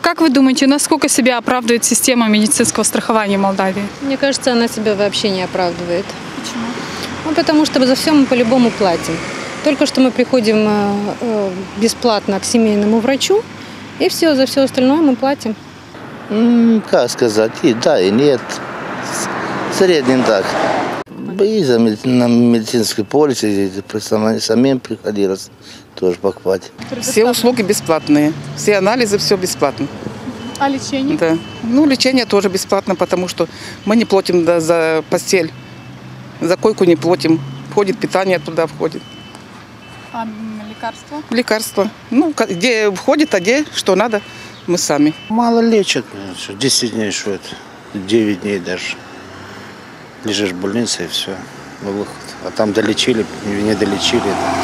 как вы думаете, насколько себя оправдывает система медицинского страхования в Молдавии? Мне кажется, она себя вообще не оправдывает. Почему? Ну, потому что за все мы по-любому платим. Только что мы приходим бесплатно к семейному врачу, и все, за все остальное мы платим. Как сказать, и да, и нет. В среднем так. И на медицинской полисе самим приходилось тоже покупать. Все услуги бесплатные, все анализы, все бесплатно. А лечение? Да. Ну, лечение тоже бесплатно, потому что мы не платим за постель, за койку не платим. Входит питание, туда входит. А лекарства? Лекарства. Ну, где входит, а где что надо, мы сами. Мало лечат, 10 дней, что это, 9 дней даже. Лежишь в больнице и все, на выход. А там долечили, не долечили.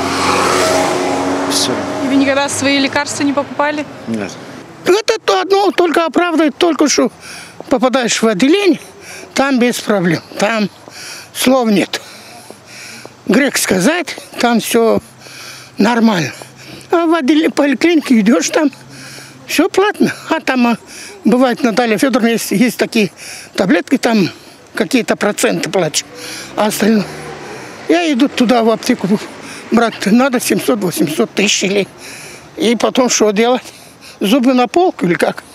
Все. И вы никогда свои лекарства не покупали? Нет. Это то одно только оправдывает, только что попадаешь в отделение, там без проблем, там слов нет. Грех сказать, там все нормально. А в отделение поликлинике идешь, там все платно. А там бывает, Наталья Федоровна, есть такие таблетки, там какие-то проценты плачу. А остальное. Я иду туда в аптеку, брат, надо 700-800 тысяч или. И потом что делать? Зубы на полку или как?